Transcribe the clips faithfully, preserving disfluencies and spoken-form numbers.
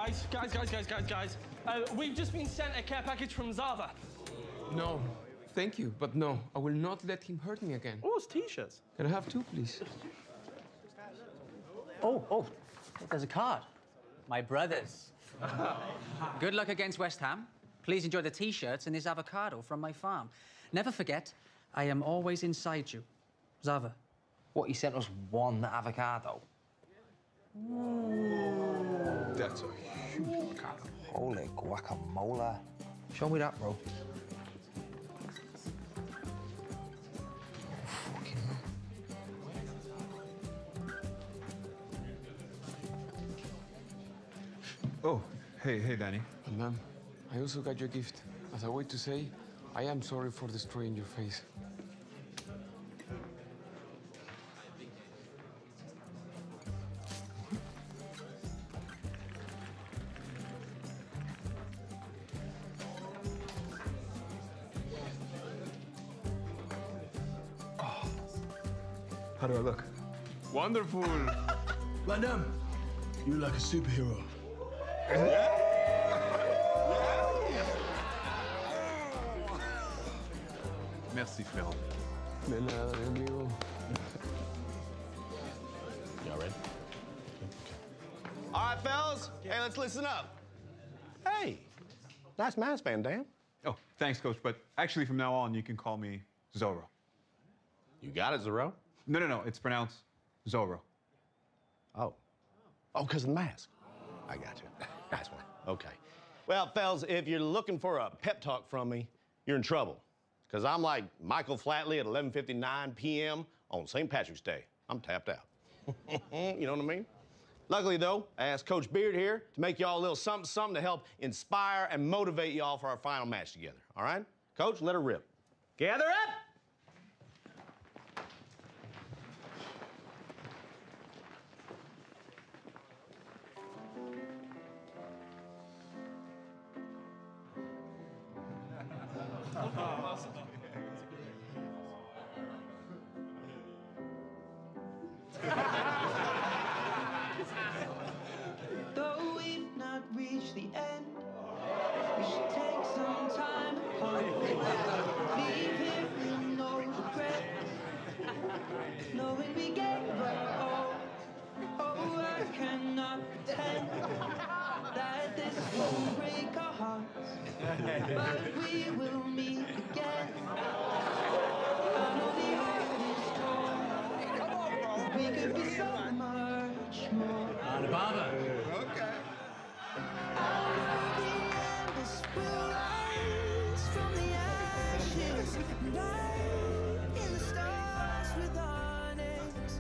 Guys, guys, guys, guys, guys, guys. Uh, we've just been sent a care package from Zava. No, thank you, but no, I will not let him hurt me again. Oh, it's T-shirts. Can I have two, please? Oh, oh, there's a card. My brother's. Good luck against West Ham. Please enjoy the T-shirts and this avocado from my farm. Never forget, I am always inside you. Zava. What, he sent us one avocado? Ooh. That's a huge avocado. Holy guacamole. Show me that, bro. Oh, hey, hey, Danny. And ma'am, I also got your gift. As a way to say, I am sorry for destroying your face. How do I look? Wonderful. Madame, you look like a superhero. Merci, frérot. De nada, mi amigo. Y'all ready? All right, fellas. Hey, let's listen up. Hey, nice mask, Van Dam. Oh, thanks, Coach, but actually from now on, you can call me Zorro. You got it, Zorro? No, no, no, it's pronounced Zorro. Oh. Oh, because of the mask. I got you. Nice one. Okay. Well, fellas, if you're looking for a pep talk from me, you're in trouble. Because I'm like Michael Flatley at eleven fifty-nine p m on Saint Patrick's Day. I'm tapped out. You know what I mean? Luckily, though, I asked Coach Beard here to make y'all a little something, something to help inspire and motivate y'all for our final match together. All right? Coach, let her rip. Gather up! Though we've not reached the end, we should take some time apart. Leave here with no regret, knowing we gave our all. Oh, I cannot pretend that this won't break our hearts, but we will meet again. I know the heart is torn, we could be so much more. And Baba. Okay. Out of the endless will rise from the ashes, light in the stars with our names.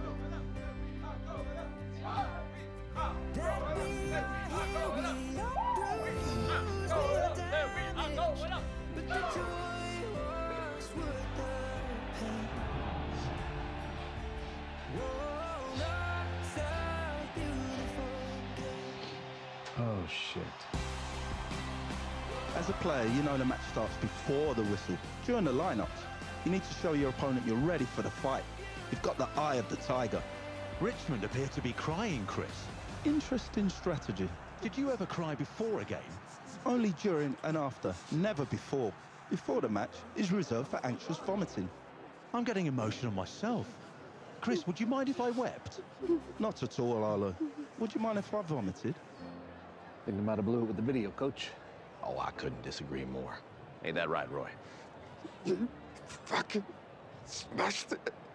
That we are here, we are bruised, we are damaged, but the joy was worth the pain. Whoa, that's a beautiful game. Oh, shit. As a player, you know the match starts before the whistle. During the lineups, you need to show your opponent you're ready for the fight. You've got the eye of the tiger. Richmond appear to be crying, Chris. Interesting strategy. Did you ever cry before a game? Only during and after, never before. Before the match is reserved for anxious vomiting. I'm getting emotional myself. Chris, would you mind if I wept? Not at all, Arlo. Would you mind if I vomited? Think they might have blew it with the video, Coach. Oh, I couldn't disagree more. Ain't that right, Roy? Fucking smashed it.